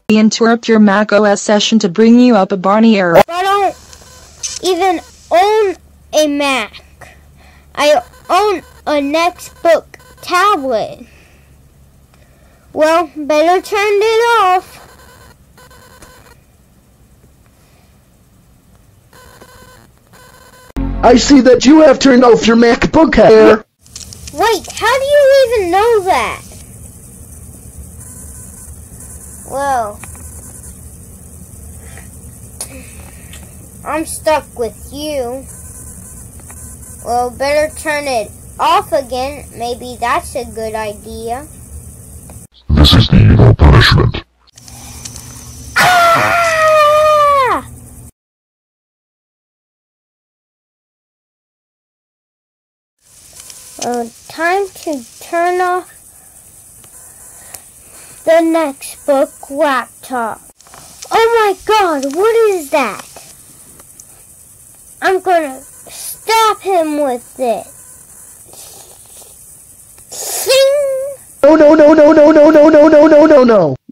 We interrupt your Mac OS session to bring you up a Barney Error. I don't even own a Mac. I own a Nextbook tablet. Well, better turn it off. I see that you have turned off your MacBook Air. Wait, how do you even know that? Well, I'm stuck with you. Well, better turn it off again. Maybe that's a good idea. This is the evil punishment. Ah! Time to turn off the Nextbook laptop. Oh my God, what is that? I'm gonna stab him with it. Sing! No.